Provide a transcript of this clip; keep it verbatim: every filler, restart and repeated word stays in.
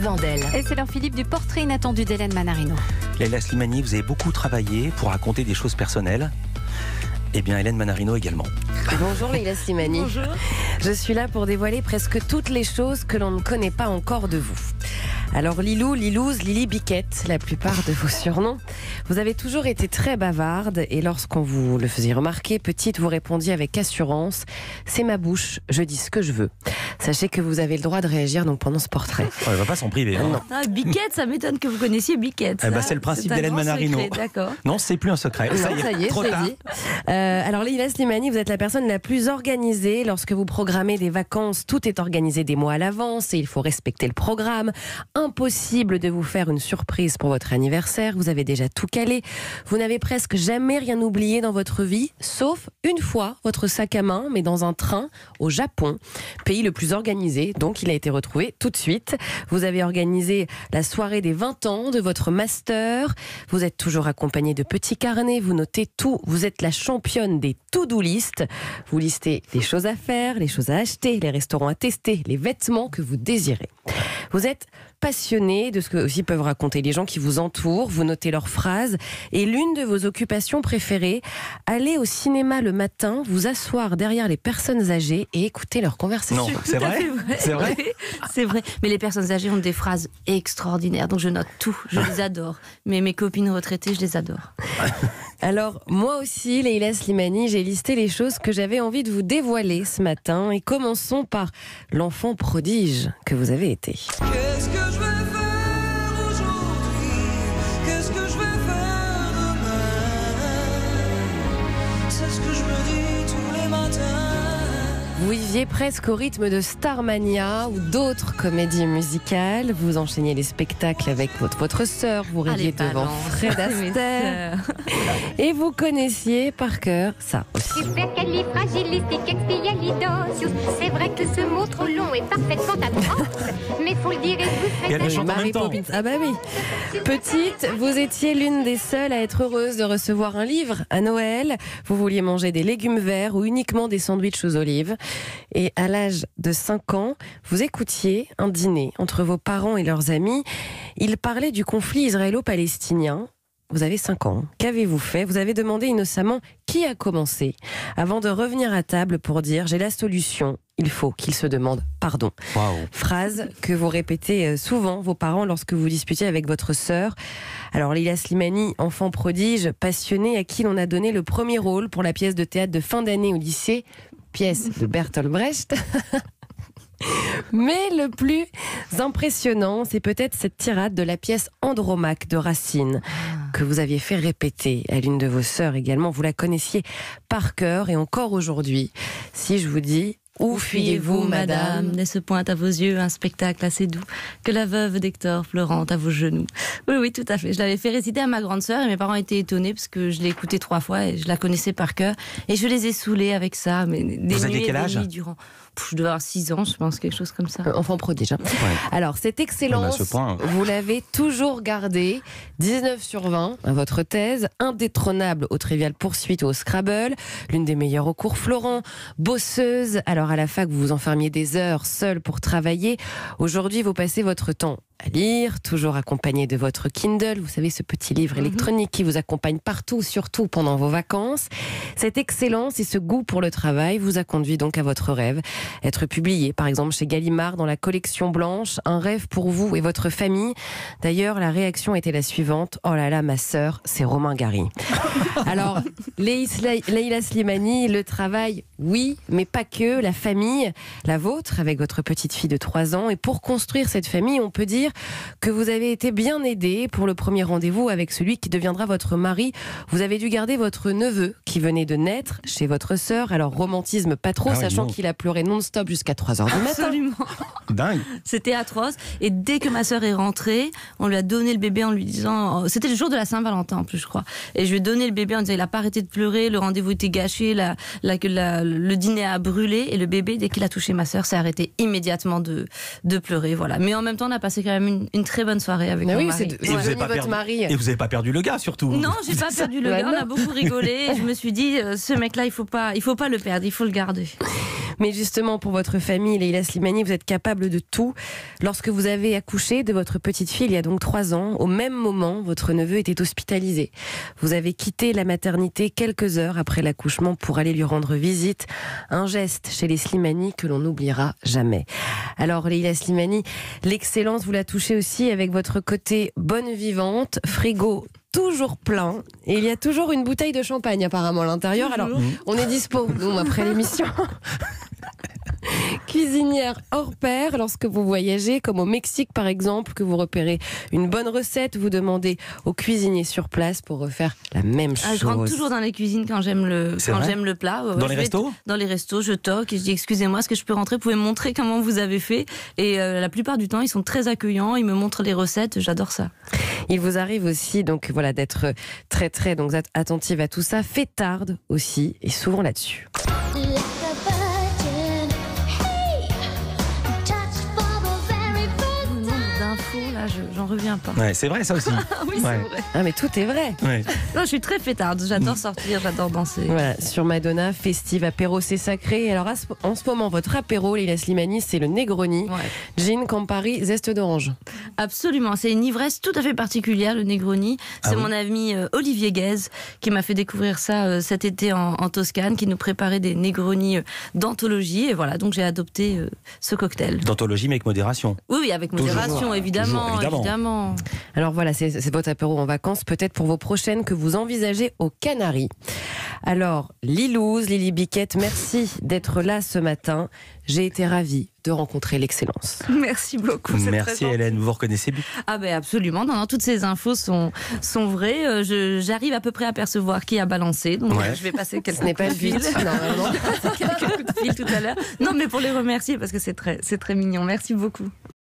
Vandel. Et c'est l'heure, Philippe, du portrait inattendu d'Hélène Manarino. Leïla Slimani, vous avez beaucoup travaillé pour raconter des choses personnelles. Eh bien, Hélène Manarino également. Bonjour Leïla Slimani. Bonjour. Je suis là pour dévoiler presque toutes les choses que l'on ne connaît pas encore de vous. Alors Lilou, Lilouse, Lily Biquette, la plupart de vos surnoms. Vous avez toujours été très bavarde et lorsqu'on vous le faisait remarquer, petite, vous répondiez avec assurance « C'est ma bouche, je dis ce que je veux ». Sachez que vous avez le droit de réagir donc pendant ce portrait. On ne va pas s'en priver. Hein. Non. Ah, Biquette, ça m'étonne que vous connaissiez Biquette. Eh ben, c'est le principe C'est un d'Hélène grand Manarino. secret, d'accord. Non, c'est plus un secret. Non, ça y est, ça y est, trop c'est tard. dit. Euh, alors Leïla Slimani, vous êtes la personne la plus organisée. Lorsque vous programmez des vacances, tout est organisé des mois à l'avance et il faut respecter le programme. Impossible de vous faire une surprise pour votre anniversaire. Vous avez déjà tout calé. Vous n'avez presque jamais rien oublié dans votre vie, sauf une fois votre sac à main, mais dans un train au Japon, pays le plus organisé. Donc il a été retrouvé tout de suite. Vous avez organisé la soirée des vingt ans de votre master. Vous êtes toujours accompagné de petits carnets. Vous notez tout. Vous êtes la championne des to-do list. Vous listez les choses à faire, les choses à acheter, les restaurants à tester, les vêtements que vous désirez. Vous êtes passionné de ce que aussi peuvent raconter les gens qui vous entourent. Vous notez leurs phrases. Et l'une de vos occupations préférées, aller au cinéma le matin, vous asseoir derrière les personnes âgées et écouter leurs conversations. Non, c'est vrai, c'est vrai. Oui, c'est vrai. Mais les personnes âgées ont des phrases extraordinaires, donc je note tout. Je les adore. Mais mes copines retraitées, je les adore. Alors, moi aussi, Leïla Slimani, j'ai listé les choses que j'avais envie de vous dévoiler ce matin. Et commençons par l'enfant prodige que vous avez été. Qu'est-ce que je vais faire aujourd'hui? Qu'est-ce que je vais faire demain? C'est ce que je me dis tous les matins. Vous viviez presque au rythme de Starmania ou d'autres comédies musicales. Vous enchaîniez les spectacles avec votre, votre sœur. Vous rêviez Allez, devant balance. Fred Astaire. Et vous connaissiez par cœur ça aussi. Supercalifragilisticexpialidocious. C'est vrai que ce mot trop long est parfaitement atroce, mais faut le dire et vous Et elle le chante en Mary même temps. Poppins. Ah bah oui. Petite, vous étiez l'une des seules à être heureuse de recevoir un livre à Noël. Vous vouliez manger des légumes verts ou uniquement des sandwichs aux olives. Et à l'âge de cinq ans, vous écoutiez un dîner entre vos parents et leurs amis. Ils parlaient du conflit israélo-palestinien. Vous avez cinq ans. Qu'avez-vous fait? Vous avez demandé innocemment qui a commencé avant de revenir à table pour dire « j'ai la solution ». Il faut qu'ils se demandent pardon. Waouh. Phrase que vous répétez souvent, vos parents, lorsque vous disputiez avec votre sœur. Alors, Leïla Slimani, enfant prodige, passionnée, à qui l'on a donné le premier rôle pour la pièce de théâtre de fin d'année au lycée, pièce de Bertolt Brecht. Mais le plus impressionnant, c'est peut-être cette tirade de la pièce Andromaque de Racine, que vous aviez fait répéter à l'une de vos sœurs également. Vous la connaissiez par cœur et encore aujourd'hui. Si je vous dis... Où fuyez-vous, madame? Ne se pointe à vos yeux un spectacle assez doux que la veuve d'Hector pleurant à vos genoux. Oui, oui, tout à fait. Je l'avais fait réciter à ma grande sœur et mes parents étaient étonnés parce que je l'ai écouté trois fois et je la connaissais par cœur. Et je les ai saoulés avec ça. Mais des Vous aviez nuits et quel des âge? nuits durant. Pff, je devais avoir six ans, je pense, quelque chose comme ça. Euh, Enfant prodige. Hein. Ouais. Alors, cette Même excellence, à ce point. vous l'avez toujours gardée. dix-neuf sur vingt à votre thèse. Indétrônable au Trivial Poursuite ou au Scrabble. L'une des meilleures au cours Florent. Bosseuse. Alors, à la fac, vous vous enfermiez des heures seule pour travailler. Aujourd'hui, vous passez votre temps à lire, toujours accompagné de votre Kindle, vous savez, ce petit livre électronique qui vous accompagne partout, surtout pendant vos vacances. Cette excellence et ce goût pour le travail vous a conduit donc à votre rêve, être publié par exemple chez Gallimard dans la collection blanche, un rêve pour vous et votre famille. D'ailleurs, la réaction était la suivante: oh là là, ma sœur, c'est Romain Gary. Alors, Leïla Slimani, le travail, oui, mais pas que, la famille, la vôtre, avec votre petite fille de trois ans. Et pour construire cette famille, on peut dire que vous avez été bien aidé pour le premier rendez-vous avec celui qui deviendra votre mari. Vous avez dû garder votre neveu qui venait de naître chez votre sœur. Alors, romantisme pas trop, Ah oui, sachant non. qu'il a pleuré non-stop jusqu'à trois heures du matin. Absolument. Dingue. C'était atroce. Et dès que ma sœur est rentrée, on lui a donné le bébé en lui disant... C'était le jour de la Saint-Valentin en plus, je crois. Et je lui ai donné le bébé en disant il n'a pas arrêté de pleurer, le rendez-vous était gâché, la, la, la, le dîner a brûlé. Et le bébé, dès qu'il a touché ma sœur, s'est arrêté immédiatement de, de pleurer. Voilà. Mais en même temps, on a passé quand même une, une très bonne soirée avec Mais mon oui, mari. c'est Et vous avez devenu pas votre perdu- mari. Et vous n'avez pas perdu le gars, surtout. Non, j'ai pas perdu le Bah gars, on non. a beaucoup rigolé. Et je me suis dit, euh, ce mec-là, il faut pas, il faut pas le perdre, il faut le garder. Mais justement, pour votre famille, Leïla Slimani, vous êtes capable de tout. Lorsque vous avez accouché de votre petite fille il y a donc trois ans, au même moment, votre neveu était hospitalisé. Vous avez quitté la maternité quelques heures après l'accouchement pour aller lui rendre visite. Un geste chez les Slimani que l'on n'oubliera jamais. Alors, Leïla Slimani, l'excellence, vous la touchez aussi avec votre côté bonne vivante, frigo toujours plein, et il y a toujours une bouteille de champagne apparemment à l'intérieur. Alors, on est dispo, nous, après l'émission. Cuisinière hors pair, lorsque vous voyagez, comme au Mexique par exemple, que vous repérez une bonne recette, vous demandez au cuisinier sur place pour refaire la même chose. Ah, je rentre toujours dans les cuisines quand j'aime le, C'est quand vrai j'aime le plat. Ouais, Dans je les vais restos Dans les restos, je toque et je dis excusez-moi, est-ce que je peux rentrer? Vous pouvez me montrer comment vous avez fait? Et euh, la plupart du temps, ils sont très accueillants, ils me montrent les recettes, j'adore ça. Il vous arrive aussi donc voilà d'être très très donc attentive à tout ça, fêtarde aussi et souvent là-dessus. Là, je, j'en reviens pas. Ouais, c'est vrai ça aussi. Oui, Ouais. c'est vrai. Ah mais tout est vrai. Ouais. Non, je suis très fêtarde. J'adore sortir, j'adore danser. Voilà, sur Madonna, festive, apéro, c'est sacré. Alors à ce- en ce moment, votre apéro, Leïla Slimani, c'est le Negroni. Ouais. Gin, Campari, zeste d'orange. Absolument. C'est une ivresse tout à fait particulière, le Negroni. C'est Ah oui mon ami euh, Olivier Guèze qui m'a fait découvrir ça euh, cet été en, en Toscane, qui nous préparait des Negroni euh, d'anthologie. Et voilà, donc j'ai adopté euh, ce cocktail. D'anthologie, mais avec modération. Oui, oui, avec Toujours. modération, évidemment, Toujours, évidemment. évidemment. Alors voilà, c'est, c'est votre apéro en vacances, peut-être pour vos prochaines que vous envisagez aux Canaries. Alors, Lilouz, Lily Biquette, merci d'être là ce matin. J'ai été ravie de rencontrer l'excellence. Merci beaucoup. c'est très Merci gentil. Hélène, vous vous reconnaissez bien. Ah ben absolument, non, non, toutes ces infos sont, sont vraies. Euh, je, j'arrive à peu près à percevoir qui a balancé, donc Ouais. euh, je vais passer quelques Ce n'est pas le coups de but, fil. normalement. quelques coups de fil tout à l'heure. Non, mais pour les remercier parce que c'est très, c'est très mignon. Merci beaucoup.